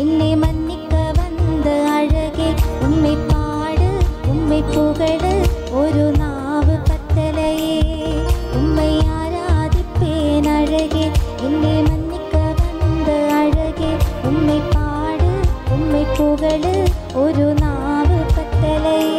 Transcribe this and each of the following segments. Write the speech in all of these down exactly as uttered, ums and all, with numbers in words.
என்னை மன்னிக்க வந்த அழகே உம்மை பாடு உம்மை புகழ ஒரு நாவு பத்தலையே உம்மை ஆராதிப்பேன் அழகே என்னை மன்னிக்க வந்த அழகே உம்மை பாடு உம்மை புகழ ஒரு நாவு பத்தலையே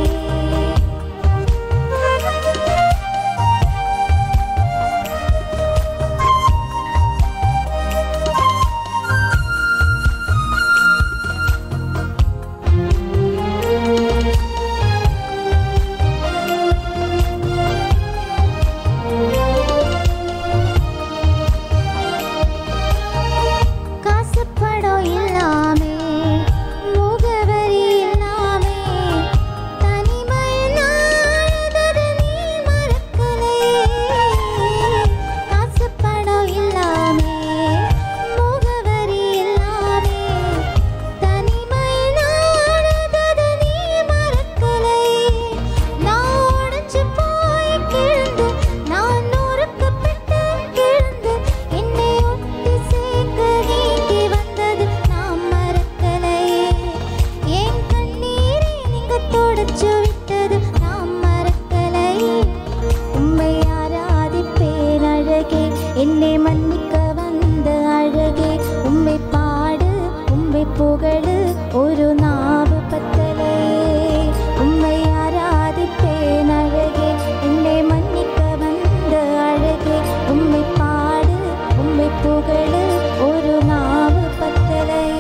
என்னை மன்னிக்க வந்த அழகே உம்மை பாடு உம்மை புகழ ஒரு நாவு பத்தலையே உம்மை ஆராதிப்பேன் அழகே என்னை மன்னிக்க வந்த அழகே உம்மை பாடு உம்மை புகழ ஒரு நாவு பத்தலையே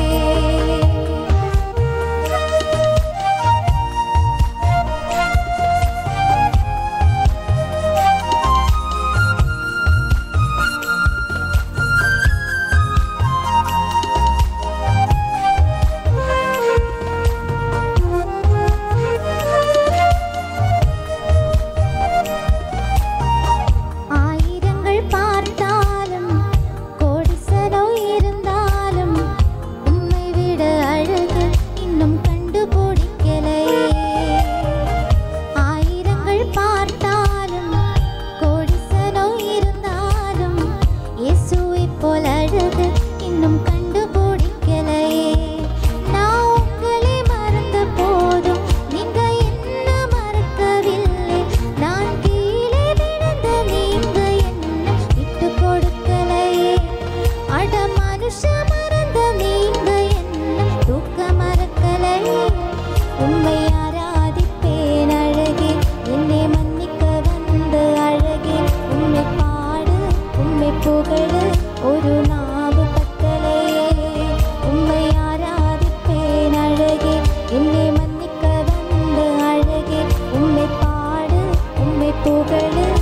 புகழ ஒரு நாவு பத்தலையே உம்மை ஆராதிப்பேன் அழகே என்னை மன்னிக்க வந்த அழகே உம்மை பாடு உம்மை புகழ